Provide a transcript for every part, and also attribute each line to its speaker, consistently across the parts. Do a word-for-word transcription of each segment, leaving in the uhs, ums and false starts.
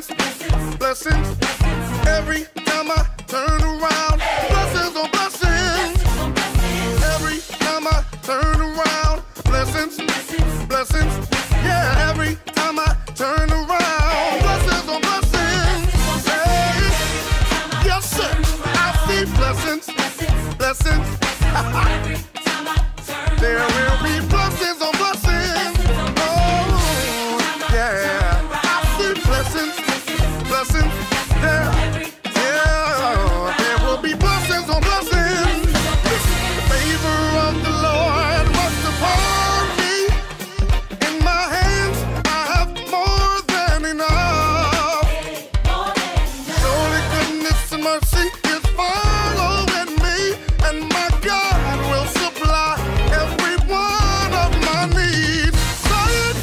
Speaker 1: blessings, blessings. Every time I turn around, blessings on blessings. Every time I turn around, blessings, blessings. Yeah, every time I turn around, blessings on blessings. Hey, yes sir, I see blessings, blessings. There will be blessings on blessings. Oh, yeah, I see blessings, blessings. Yeah, yeah, there will be blessings on blessings. The favor of the Lord rests upon me. In my hands, I have more than enough. Surely goodness and mercy is following me, and my God will supply every one of my needs. Say it.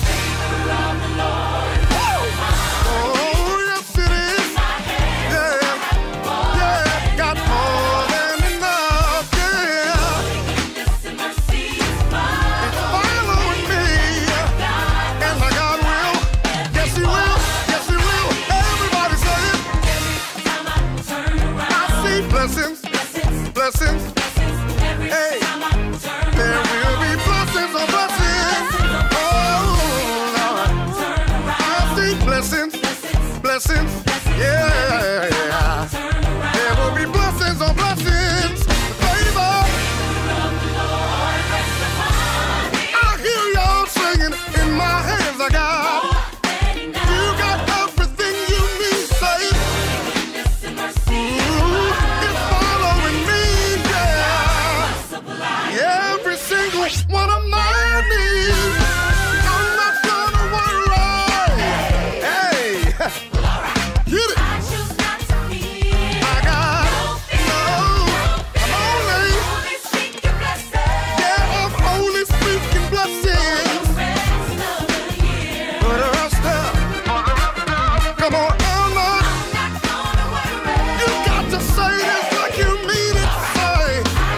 Speaker 1: Oh, yes it is. Yeah, yeah, got more than enough. Yeah, it's following me, and my God will. Yes he will. Yes he will. Everybody say it. I see blessings, blessings. Hey, there will be blessings on blessings. Oh, Lord. I see blessings, blessings. Yeah, there will be blessings on blessings. Favor. I hear y'all singing. In my hands I got. You got everything you need. Say it. Ooh, it's following me. Yeah. Every single one of my needs. I'm not gonna worry. Hey, get it. I got no. I'm only. Yeah, I'm only speaking blessings. For the rest of. Come on, Elma. You got to say this like you mean it. Say.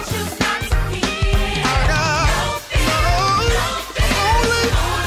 Speaker 1: I got no. I'm only.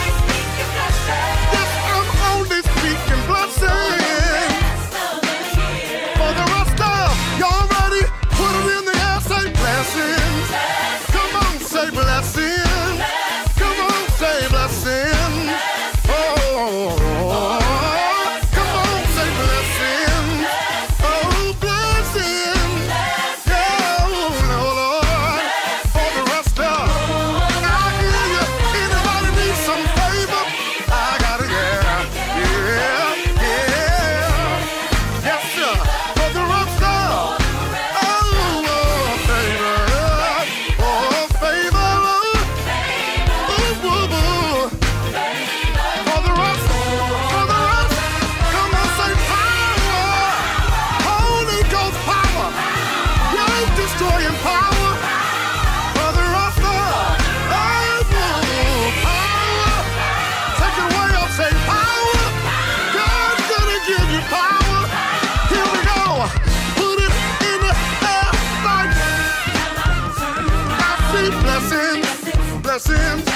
Speaker 1: Yes, I'm only speaking blessings. For the rest of y'all ready? Put it in the air, say blessings. Come on, say blessings. Come on, say blessings. Oh, come on, say blessings. Oh, blessings. Yeah, oh, Lord. For the rest of, I hear you. Anybody need some favor? I got it, yeah, yeah, yeah. Yes, sir. For the rest of, oh, oh, favor, oh, favor, ooh, ooh, ooh. For the rest, for the rest, come on, say power, Holy Ghost power, yoke destroying power. For the rest of, oh, power, take it away, I'll say power. God's gonna give you power. Here we go. Put it in the air like I see blessings, blessings.